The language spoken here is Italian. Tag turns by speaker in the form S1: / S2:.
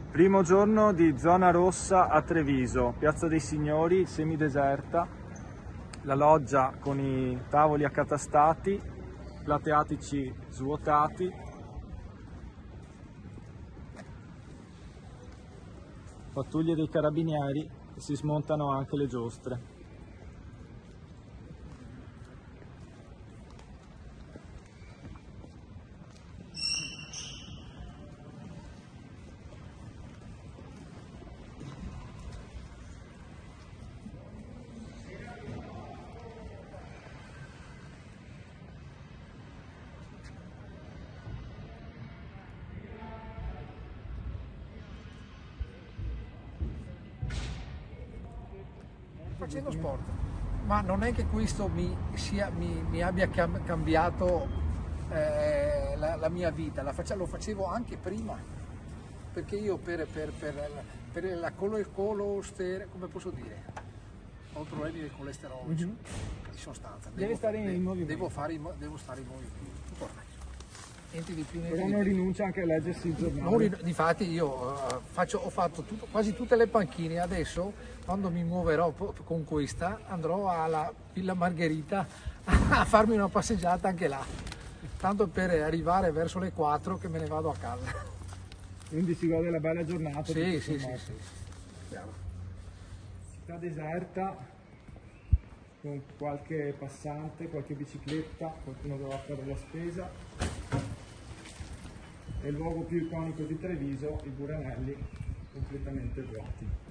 S1: Primo giorno di zona rossa a Treviso, Piazza dei Signori, semideserta, la loggia con i tavoli accatastati, plateatici svuotati, pattuglie dei carabinieri e si smontano anche le giostre.
S2: Facendo sport, ma non è che questo mi abbia cambiato la mia vita, lo facevo anche prima, perché io per la come posso dire, ho problemi del colesterolo, di sostanza,
S1: Deve stare in movimento.
S2: devo stare in movimento, corretto. Niente di più,
S1: Però non rinuncia anche a leggersi il giornale.
S2: Difatti io ho fatto quasi tutte le panchine. Adesso quando mi muoverò con questa andrò alla Villa Margherita a farmi una passeggiata anche là, tanto per arrivare verso le 4 che me ne vado a casa.
S1: Quindi si gode della bella giornata.
S2: Sì. Chiaro.
S1: Città deserta, con qualche passante, qualche bicicletta, qualcuno che va a fare la spesa. E il luogo più iconico di Treviso, i Buranelli, completamente vuoti.